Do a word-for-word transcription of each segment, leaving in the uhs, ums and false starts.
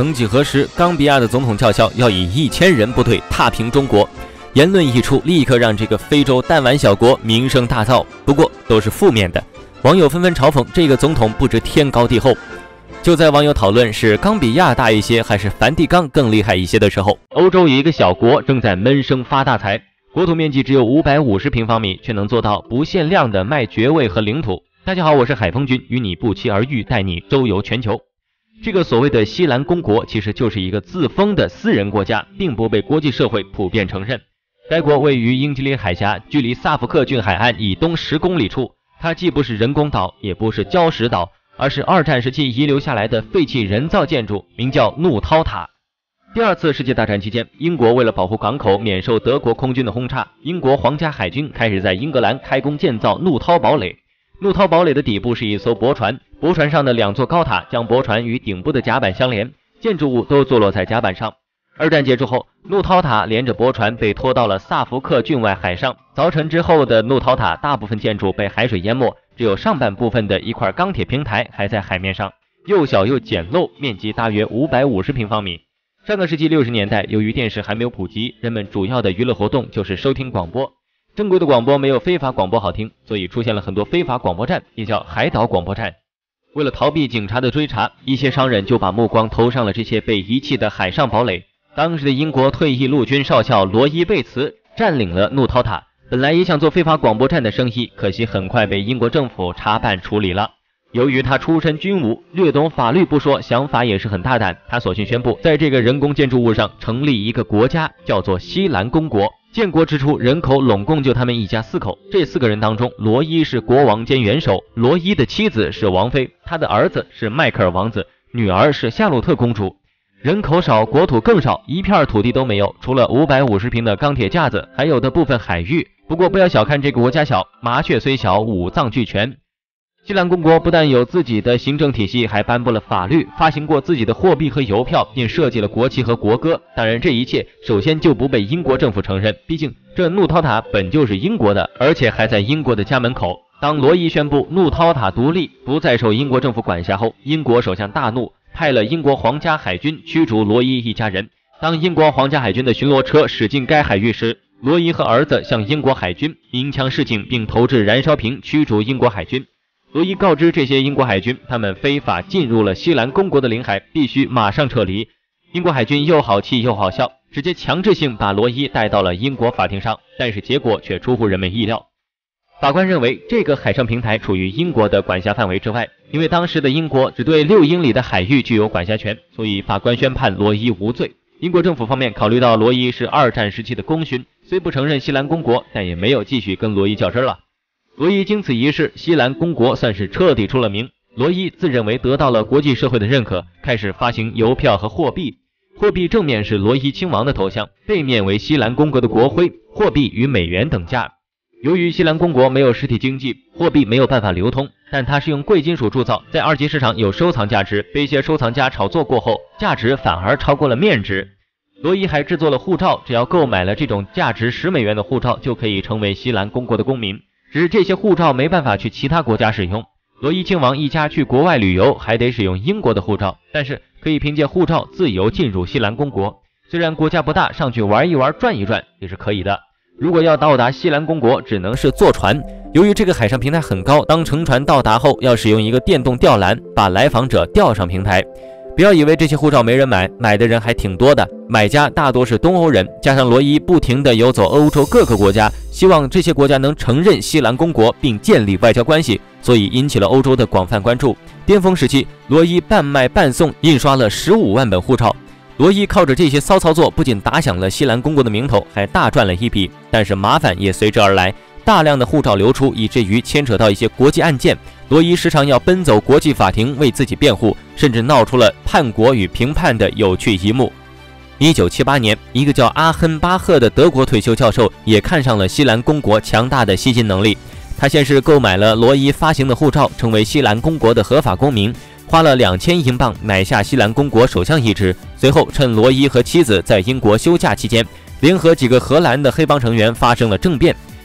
曾几何时，冈比亚的总统叫嚣要以一千人部队踏平中国，言论一出，立刻让这个非洲弹丸小国名声大噪。不过都是负面的，网友纷纷嘲讽这个总统不知天高地厚。就在网友讨论是冈比亚大一些还是梵蒂冈更厉害一些的时候，欧洲有一个小国正在闷声发大财，国土面积只有五百五十平方米，却能做到不限量的卖爵位和领土。大家好，我是海峰君，与你不期而遇，带你周游全球。这个所谓的西兰公国其实就是一个自封的私人国家，并不被国际社会普遍承认。该国位于英吉利海峡，距离萨福克郡海岸以东十公里处。它既不是人工岛，也不是礁石岛，而是二战时期遗留下来的废弃人造建筑，名叫怒涛塔。第二次世界大战期间，英国为了保护港口免受德国空军的轰炸，英国皇家海军开始在英格兰开工建造怒涛堡垒。怒涛堡垒的底部是一艘驳船，驳船上的两座高塔将驳船与顶部的甲板相连，建筑物都坐落在甲板上。二战结束后，怒涛塔连着驳船被拖到了萨福克郡外海上。凿沉之后的怒涛塔大部分建筑被海水淹没，只有上半部分的一块钢铁平台还在海面上，又小又简陋，面积大约五百五十平方米。上个世纪六十年代，由于电视还没有普及，人们主要的娱乐活动就是收听广播。正规的广播没有非法广播好听，所以出现了很多非法广播站，也叫海岛广播站。为了逃避警察的追查，一些商人就把目光投上了这些被遗弃的海上堡垒。当时的英国退役陆军少校罗伊·贝茨占领了怒涛塔，本来也想做非法广播站的生意，可惜很快被英国政府查办处理了。由于他出身军武，略懂法律不说，想法也是很大胆，他索性宣布在这个人工建筑物上成立一个国家，叫做西兰公国。建国之初，人口拢共就他们一家四口，这四个人当中，罗伊是国王兼元首，罗伊的妻子是王妃，他的儿子是迈克尔王子，女儿是夏洛特公主。人口少，国土更少，一片土地都没有，除了五百五十平的钢铁架子，还有的部分海域。不过不要小看这个国家小，麻雀虽小，五脏俱全。西兰公国不但有自己的行政体系，还颁布了法律，发行过自己的货币和邮票，并设计了国旗和国歌。当然，这一切首先就不被英国政府承认，毕竟这怒涛塔本就是英国的，而且还在英国的家门口。当罗伊宣布怒涛塔独立，不再受英国政府管辖后，英国首相大怒，派了英国皇家海军驱逐罗伊一家人。当英国皇家海军的巡逻车驶进该海域时，罗伊和儿子向英国海军鸣枪示警，并投掷燃烧瓶驱逐英国海军。罗伊告知这些英国海军，他们非法进入了西兰公国的领海，必须马上撤离。英国海军又好气又好笑，直接强制性把罗伊带到了英国法庭上，但是结果却出乎人们意料。法官认为这个海上平台处于英国的管辖范围之外，因为当时的英国只对六英里的海域具有管辖权，所以法官宣判罗伊无罪。英国政府方面考虑到罗伊是二战时期的功勋，虽不承认西兰公国，但也没有继续跟罗伊较真了。罗伊经此一事，西兰公国算是彻底出了名。罗伊自认为得到了国际社会的认可，开始发行邮票和货币。货币正面是罗伊亲王的头像，背面为西兰公国的国徽，货币与美元等价。由于西兰公国没有实体经济，货币没有办法流通，但它是用贵金属铸造，在二级市场有收藏价值，被一些收藏家炒作过后，价值反而超过了面值。罗伊还制作了护照，只要购买了这种价值十美元的护照，就可以成为西兰公国的公民。只是这些护照没办法去其他国家使用，罗伊亲王一家去国外旅游还得使用英国的护照，但是可以凭借护照自由进入西兰公国。虽然国家不大，上去玩一玩转一转也是可以的。如果要到达西兰公国，只能是坐船。由于这个海上平台很高，当乘船到达后，要使用一个电动吊篮把来访者吊上平台。不要以为这些护照没人买，买的人还挺多的，买家大多是东欧人，加上罗伊不停地游走欧洲各个国家，希望这些国家能承认西兰公国并建立外交关系，所以引起了欧洲的广泛关注。巅峰时期，罗伊半卖半送，印刷了十五万本护照。罗伊靠着这些骚操作，不仅打响了西兰公国的名头，还大赚了一笔，但是麻烦也随之而来。大量的护照流出，以至于牵扯到一些国际案件，罗伊时常要奔走国际法庭为自己辩护，甚至闹出了叛国与平叛的有趣一幕。一九七八年，一个叫阿亨巴赫的德国退休教授也看上了西兰公国强大的吸金能力，他先是购买了罗伊发行的护照，成为西兰公国的合法公民，花了两千英镑买下西兰公国首相一职。随后趁罗伊和妻子在英国休假期间，联合几个荷兰的黑帮成员发生了政变。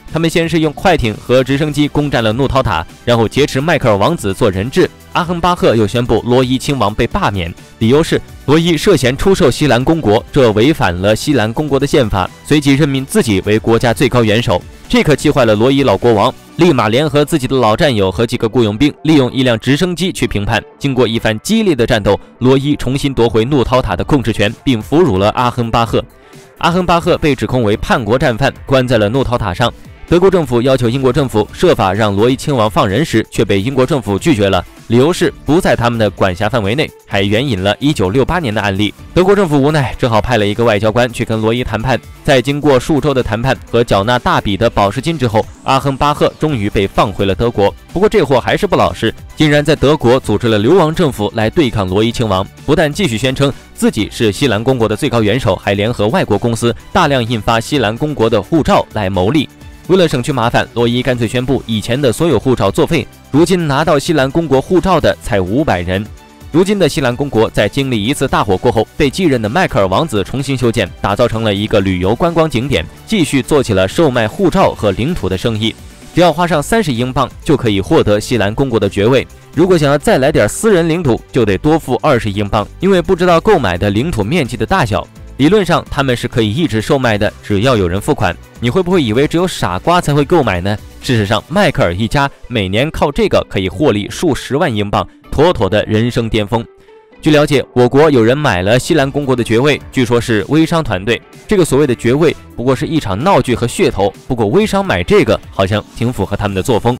他们先是用快艇和直升机攻占了怒涛塔，然后劫持迈克尔王子做人质。阿亨巴赫又宣布罗伊亲王被罢免，理由是罗伊涉嫌出售西兰公国，这违反了西兰公国的宪法，随即任命自己为国家最高元首。这可气坏了罗伊老国王，立马联合自己的老战友和几个雇佣兵，利用一辆直升机去平叛。经过一番激烈的战斗，罗伊重新夺回怒涛塔的控制权，并俘虏了阿亨巴赫。阿亨巴赫被指控为叛国战犯，关在了怒涛塔上。德国政府要求英国政府设法让罗伊亲王放人时，却被英国政府拒绝了，理由是不在他们的管辖范围内，还援引了一九六八年的案例。德国政府无奈，只好派了一个外交官去跟罗伊谈判。在经过数周的谈判和缴纳大笔的保释金之后，阿亨巴赫终于被放回了德国。不过这货还是不老实，竟然在德国组织了流亡政府来对抗罗伊亲王，不但继续宣称自己是西兰公国的最高元首，还联合外国公司大量印发西兰公国的护照来牟利。为了省去麻烦，罗伊干脆宣布以前的所有护照作废，如今拿到西兰公国护照的才五百人。如今的西兰公国在经历一次大火过后，被继任的迈克尔王子重新修建，打造成了一个旅游观光景点，继续做起了售卖护照和领土的生意。只要花上三十英镑就可以获得西兰公国的爵位，如果想要再来点私人领土，就得多付二十英镑，因为不知道购买的领土面积的大小。理论上他们是可以一直售卖的，只要有人付款。你会不会以为只有傻瓜才会购买呢？事实上，迈克尔一家每年靠这个可以获利数十万英镑，妥妥的人生巅峰。据了解，我国有人买了西兰公国的爵位，据说是微商团队。这个所谓的爵位不过是一场闹剧和噱头，不过微商买这个好像挺符合他们的作风。